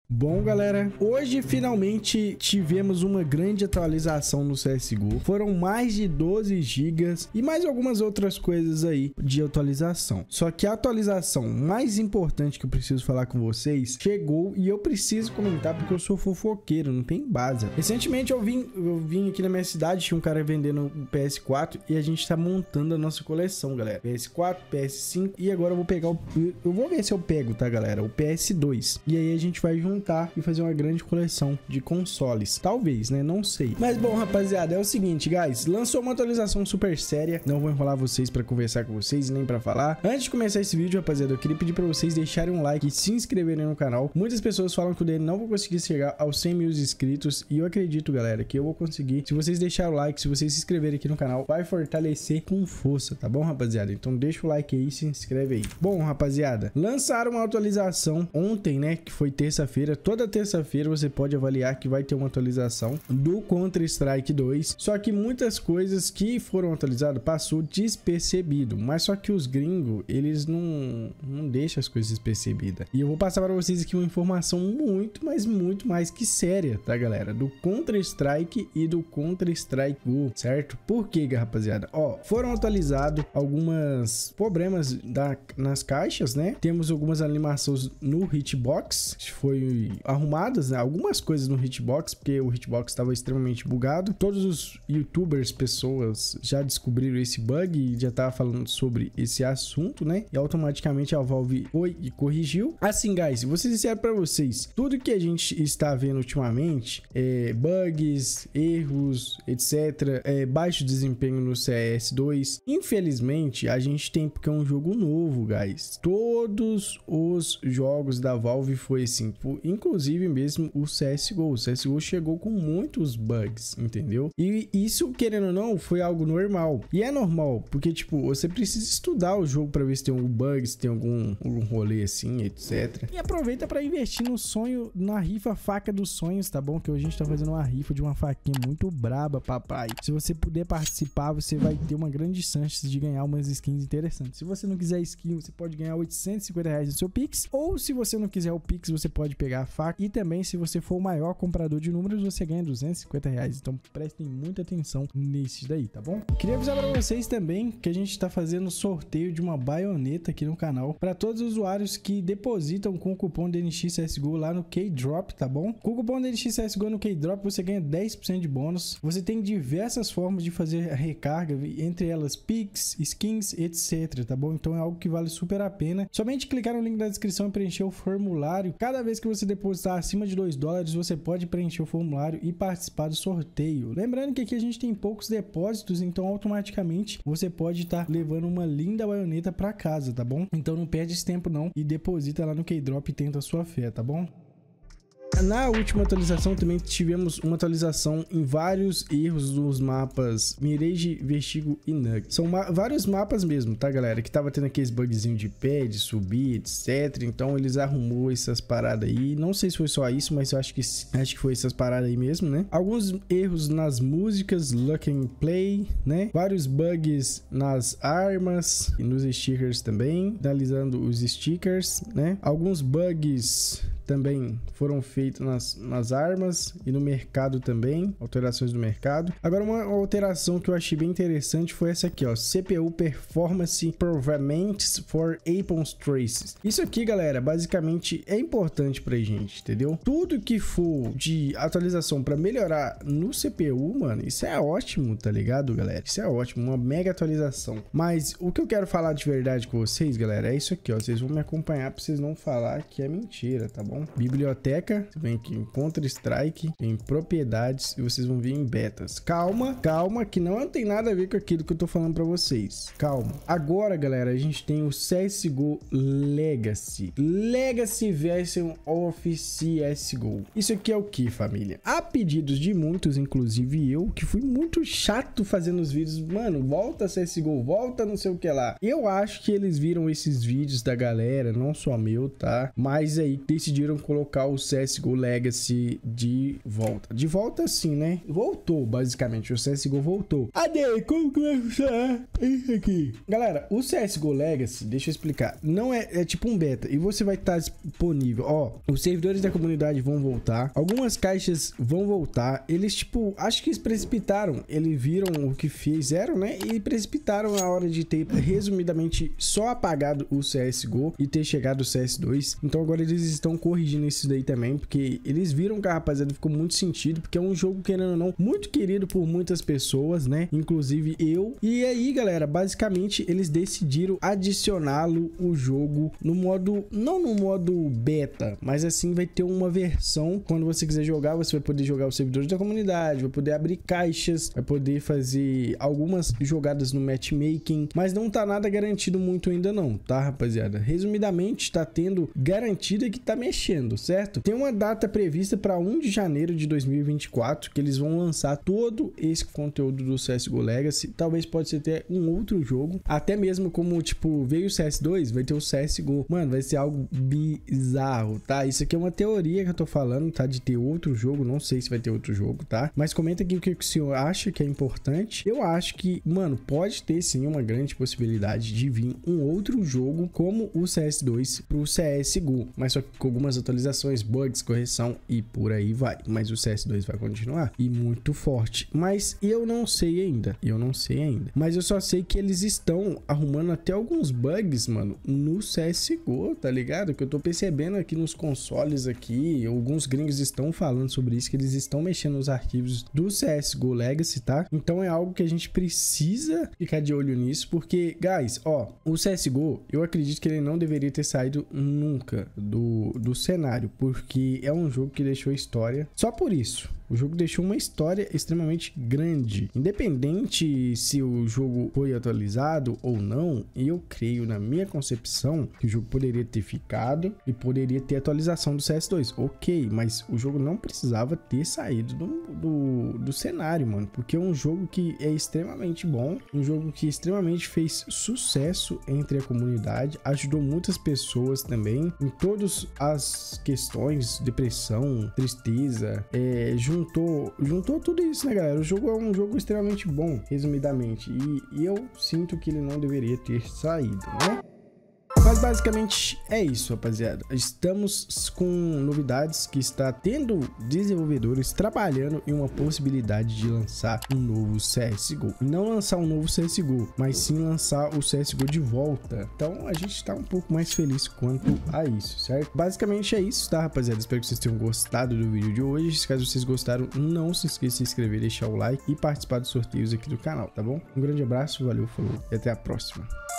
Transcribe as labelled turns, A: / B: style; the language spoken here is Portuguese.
A: Bom, galera, hoje finalmente tivemos uma grande atualização no CSGO. Foram mais de 12 GB e mais algumas outras coisas aí de atualização. Só que a atualização mais importante que eu preciso falar com vocês chegou e eu preciso comentar porque eu sou fofoqueiro, não tem base. Recentemente eu vim aqui na minha cidade, tinha um cara vendendo o PS4 e a gente tá montando a nossa coleção, galera. PS4, PS5 e agora eu vou pegar eu vou ver se eu pego, tá, galera? O PS2. E aí a gente vai juntar e fazer uma grande coleção de consoles. Talvez, né? Não sei. Mas bom, rapaziada, é o seguinte, guys. Lançou uma atualização super séria. Não vou enrolar vocês pra conversar com vocês e nem pra falar. Antes de começar esse vídeo, rapaziada, eu queria pedir pra vocês deixarem um like e se inscreverem no canal. Muitas pessoas falam que o dele não vou conseguir chegar aos 100 mil inscritos. E eu acredito, galera, que eu vou conseguir. Se vocês deixarem o like, se vocês se inscreverem aqui no canal, vai fortalecer com força, tá bom, rapaziada? Então deixa o like aí e se inscreve aí. Bom, rapaziada, lançaram uma atualização ontem, né? Que foi terça-feira. Toda terça-feira você pode avaliar que vai ter uma atualização do Counter-Strike 2. Só que muitas coisas que foram atualizadas passou despercebido. Mas só que os gringos, eles não deixam as coisas despercebidas. E eu vou passar para vocês aqui uma informação muito mais que séria, tá, galera? Do Counter-Strike e do Counter-Strike Go, certo? Por quê, rapaziada? Ó, foram atualizados alguns problemas nas caixas, né? Temos algumas animações no hitbox, que foi arrumadas, né? Algumas coisas no hitbox, porque o hitbox estava extremamente bugado. Todos os youtubers, pessoas já descobriram esse bug e já tava falando sobre esse assunto, né? E automaticamente a Valve foi e corrigiu. Assim, guys, vou ser sincero pra vocês, tudo que a gente está vendo ultimamente, bugs, erros, etc, baixo desempenho no CS2, infelizmente a gente tem porque é um jogo novo, guys. Todos os jogos da Valve foi assim, inclusive mesmo o CSGO. O CSGO chegou com muitos bugs, entendeu? E isso, querendo ou não, foi algo normal. E é normal, porque, tipo, você precisa estudar o jogo pra ver se tem algum bug, se tem algum rolê assim, etc. E aproveita pra investir no sonho, na rifa faca dos sonhos, tá bom? Que hoje a gente tá fazendo uma rifa de uma faquinha muito braba, papai. Se você puder participar, você vai ter uma grande chance de ganhar umas skins interessantes. Se você não quiser skin, você pode ganhar R$850 no seu Pix. Ou se você não quiser o Pix, você pode pegar a faca. E também, se você for o maior comprador de números, você ganha R$250. Então prestem muita atenção nesse daí, tá bom? Queria avisar para vocês também que a gente tá fazendo sorteio de uma baioneta aqui no canal para todos os usuários que depositam com o cupom DNXCSGO lá no Keydrop, tá bom? Com o cupom DNXCSGO no Keydrop você ganha 10% de bônus. Você tem diversas formas de fazer a recarga, entre elas Pix, skins, etc, tá bom? Então é algo que vale super a pena. Somente clicar no link da descrição e preencher o formulário. Cada vez que você depositar acima de $2, você pode preencher o formulário e participar do sorteio. Lembrando que aqui a gente tem poucos depósitos, então automaticamente você pode estar levando uma linda baioneta para casa, tá bom? Então não perde esse tempo não e deposita lá no Keydrop e tenta a sua fé, tá bom? Na última atualização também tivemos uma atualização em vários erros dos mapas Mirage, Vertigo e Nug. São vários mapas mesmo, tá, galera? Que tava tendo aqueles bugzinhos de pé, de subir, etc. Então eles arrumou essas paradas aí. Não sei se foi só isso, mas eu acho que foi essas paradas aí mesmo, né? Alguns erros nas músicas, Lock and Play, né? Vários bugs nas armas e nos stickers também. Analisando os stickers, né? Alguns bugs também foram feitos nas armas e no mercado também, alterações do mercado. Agora uma alteração que eu achei bem interessante foi essa aqui, ó, CPU Performance Improvements for Apples Traces. Isso aqui, galera, basicamente é importante pra gente, entendeu? Tudo que for de atualização pra melhorar no CPU, mano, isso é ótimo, tá ligado, galera? Isso é ótimo, uma mega atualização. Mas o que eu quero falar de verdade com vocês, galera, é isso aqui, ó, vocês vão me acompanhar pra vocês não falar que é mentira, tá bom? Biblioteca, você vem aqui em Counter-Strike, em propriedades e vocês vão vir em betas. Calma, calma, que não tem nada a ver com aquilo que eu tô falando pra vocês. Calma. Agora, galera, a gente tem o CSGO Legacy. Legacy Version of CSGO. Isso aqui é o que, família? Há pedidos de muitos, inclusive eu, que fui muito chato fazendo os vídeos. Mano, volta CSGO, volta não sei o que lá. Eu acho que eles viram esses vídeos da galera, não só meu, tá? Mas aí decidiram decidiram colocar o CSGO Legacy de volta. De volta sim, né? Voltou, basicamente. O CSGO voltou. Adê, como que vai funcionar isso aqui? Galera, o CSGO Legacy, deixa eu explicar. Não é tipo um beta. E você vai estar disponível. Ó, os servidores da comunidade vão voltar. Algumas caixas vão voltar. Eles, tipo, acho que eles precipitaram. Eles viram o que fizeram, né? E precipitaram a hora de ter, resumidamente, só apagado o CSGO e ter chegado o CS2. Então agora eles estão corrigindo isso daí também, porque eles viram que a rapaziada ficou muito sentido, porque é um jogo, querendo ou não, muito querido por muitas pessoas, né? Inclusive eu. E aí, galera, basicamente eles decidiram adicioná-lo o jogo no modo, não no modo beta, mas assim vai ter uma versão. Quando você quiser jogar, você vai poder jogar os servidores da comunidade, vai poder abrir caixas, vai poder fazer algumas jogadas no matchmaking, mas não tá nada garantido muito ainda não, tá, rapaziada? Resumidamente, tá tendo garantida que tá mexendo, certo? Tem uma data prevista para 1 de janeiro de 2024, que eles vão lançar todo esse conteúdo do CSGO Legacy. Talvez pode ser até um outro jogo, até mesmo como, tipo, veio o CS2, vai ter o CSGO. Mano, vai ser algo bizarro, tá? Isso aqui é uma teoria que eu tô falando, tá? De ter outro jogo, não sei se vai ter outro jogo, tá? Mas comenta aqui o que o senhor acha que é importante. Eu acho que, mano, pode ter sim uma grande possibilidade de vir um outro jogo como o CS2 pro CSGO, mas só com algumas atualizações, bugs, correção e por aí vai. Mas o CS2 vai continuar e muito forte. Mas eu não sei ainda. Mas eu só sei que eles estão arrumando até alguns bugs, mano, no CSGO, tá ligado? Que eu tô percebendo aqui nos consoles aqui, alguns gringos estão falando sobre isso, que eles estão mexendo nos arquivos do CSGO Legacy, tá? Então é algo que a gente precisa ficar de olho nisso, porque, guys, ó, o CSGO, eu acredito que ele não deveria ter saído nunca do cenário, porque é um jogo que deixou história só por isso. O jogo deixou uma história extremamente grande. Independente se o jogo foi atualizado ou não, eu creio, na minha concepção, que o jogo poderia ter ficado e poderia ter atualização do CS2. Ok, mas o jogo não precisava ter saído do cenário, mano. Porque é um jogo que é extremamente bom, um jogo que extremamente fez sucesso entre a comunidade, ajudou muitas pessoas também em todas as questões, depressão, tristeza, juntou tudo isso, né, galera? O jogo é um jogo extremamente bom, resumidamente, e eu sinto que ele não deveria ter saído, né? Mas basicamente é isso, rapaziada. Estamos com novidades que está tendo desenvolvedores trabalhando em uma possibilidade de lançar um novo CSGO. Não lançar um novo CSGO, mas sim lançar o CSGO de volta. Então a gente está um pouco mais feliz quanto a isso, certo? Basicamente é isso, tá, rapaziada? Espero que vocês tenham gostado do vídeo de hoje. Caso vocês gostaram, não se esqueça de se inscrever, deixar o like e participar dos sorteios aqui do canal, tá bom? Um grande abraço, valeu, falou e até a próxima.